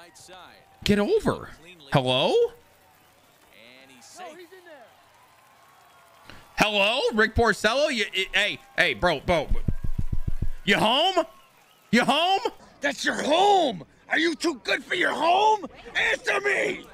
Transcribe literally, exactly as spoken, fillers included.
Get over. Hello? Hello, Rick Porcello? You, hey, hey, bro, bro. You home? You home? That's your home. Are you too good for your home? Answer me.